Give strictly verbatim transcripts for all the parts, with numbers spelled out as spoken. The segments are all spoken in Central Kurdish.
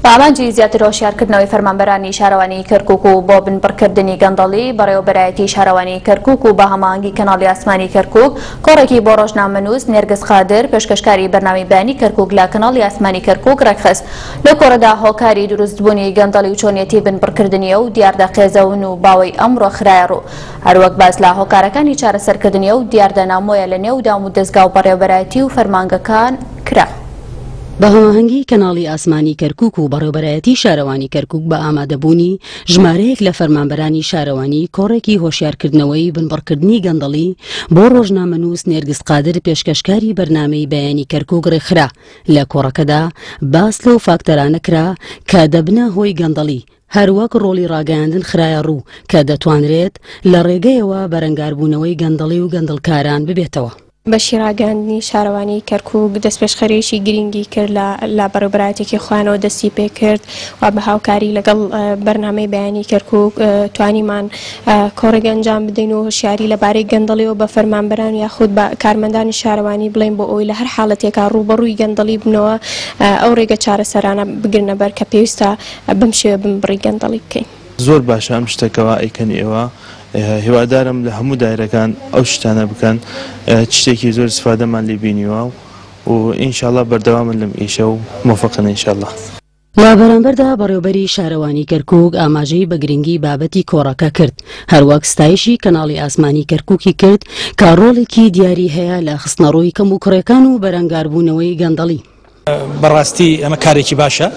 ئامانجی زیاتر هۆشیارکردنەوەی فەرمانبەرانی شارەوانی کەرکووک و بۆ بنبڕکردنی گەندەڵی بەڕێوەبەرایەتی شارەوانی کەرکووک و بە هەماهەنگی کەناڵی ئاسمانی کەرکووک کۆڕێکی بۆ ڕۆژنامەنووس نێرگس قادر پێشکەشکاری بەرنامەی بەیانی کەرکووک لە کەناڵی ئاسمانی کەرکووک ڕێکخست. لە کۆڕەدا هۆکاری دروستبوونی گەندەڵی و چۆنیەتی بنبڕکردنیە و دیاردەقێزەون و باوەی ئەمڕۆ خرایە ڕوو. هەروەک باس لە هۆکارەکانی چارەسەرکردنیە و دیاردەنامۆیە لە نێو دام و دەستگا و بەڕێوەبەرایەتی و فەرمانگەکان کرا. بە هەماهەنگی کەناڵی ئاسمانی کەرکووک و بەڕێوەبەرایەتی شارەوانی کەرکووک بە ئامادەبوونی ژمارەیەک لە فەرمانبەرانی شارەوانی کۆڕێکی هۆشیارکردنەوەی بنبڕکردنی گەندەڵی بۆ ڕۆژنامەنووس نێرگس قادر پێشکەشکاری بەرنامەی بەیانی کەرکووک ڕێکخرا. لە کۆڕەکەدا باس لەو فاکتەرانە کرا کە دەبنە هۆی گەندەڵی، هەروەک ڕۆڵی ڕاگەیاندن خرایە ڕوو کە دەتوانرێت لە ڕێگەیەوە بەرەنگاربوونەوەی گەندەڵی و گەندەڵکاران ببێتەوە. بەشی ڕاگەاندنی شارەوانی کەرکووک دەستپێشخەرێکی گرنگی کرد لە بەڕێوەبەرایەتێکی خوانەوە دەستی پێ کرد و بە هاوکاری لەگەڵ بەرنامەی بەیانی کەرکووک توانیمان کۆڕێک ئەنجام بدەین و هۆشیاری لەبارەی گەندەڵیەوە بە فەرمانبەران یاخود بە کارمەندانی شارەوانی بڵێن بۆ ئەوی لە هەر حاڵەتێکا ڕوبەڕووی گەندەڵی بنەوە ئەو ڕێگە چارەسەرانە بگرنە بەر کە پێویستە بەم شێوە بنبڕی گەندەڵی بکەین. زۆر باشە ئەم شتێکەوە ئەیکەن ئێوە هیوادارم لە هەموو دایرەکان ئەو شتانە بکەن شتێکی زۆر استفادەمان لێ بینیوە و ئینشاءڵڵا بەردەوامن لەم ئیشە و موفقن ئینشاءڵڵا. لە بەرامبەردا بەڕێوەبەری شارەوانی کەرکووک ئاماژەی بە گرنگی بابەتی کۆڕەکە کرد، هەروەک ستایشی کەناڵی ئاسمانی کەرکووکی کرد کە ڕۆڵێکی دیاری هەیە لە خستنەڕۆی کەم و کوڕەکان و بەرەنگاربوونەوەی گەندەڵی. بەڕاستی ئەمە کارێکی باشە.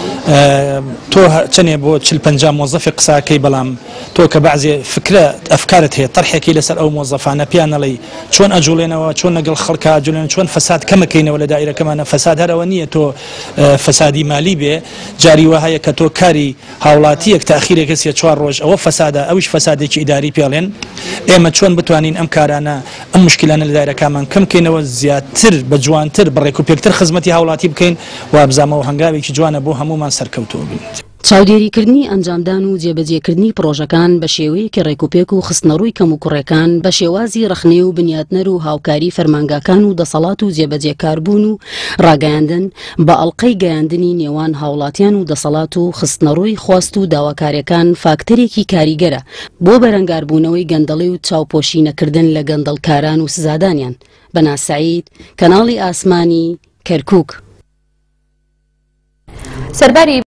تۆ چەنێ بۆ چل پەنجا مۆزەفی قساکەی بەڵام تۆ کە بەعزێ فکرە ئەفکارت هەیە تەرحێکی لەسەر ئەو مۆزەفانە پیانەڵی چۆن ئەجوڵێنەوە چۆن لەگەڵ خەڵکە ئەجوڵێن چۆن فەساد کەمەکەینەوە لە دایرەکەمانە. فەساد هەرەوە نییە تۆ فەسادی مالی بێ، جاری وە هەیە کە تۆ کاری هاوڵاتیەک تاخیرێک سێ چوار ڕۆژ ئەوە فەسادە، ئەویش فەسادێکی ئیداری پێڵێن. ئێمە چۆن بتوانین ئەم کارانە ئەم مشکلانە لە دایرەکەمان کەمکەینەوە، زیاتر بە جوانتر بەڕێک و پێکتر خزمەتی هاوڵاتی بکەین و بزانەوە هەنگاوێکی جوانە بۆ هەمومان سەرکەوتووە بین. چاودێریکردنی ئەنجامدان و جێبەجێکردنی پرۆژەکان بە شێوەیەکی ڕێکوپێک و خستنەڕووی کەم و کوڕەکان بە شێوازی ڕخنێ و بنیاتنەر و هاوکاری فەرمانگاکان و دەسەڵات و جێبەجێکاربوون و ڕاگەیاندن بە ئەڵقەی گەیاندنی نێوان هاوڵاتیان و دەسەڵات و خستنەڕووی خواست و داواکاریەکان فاکتەرێکی کاریگەرە بۆ بەرەنگاربوونەوەی گەندەڵی و چاوپۆشی نەکردن لە گەندەڵکاران و سزادانیان. بەناسەعید، کەناڵی ئاسمانی کەرکووک. سەرباری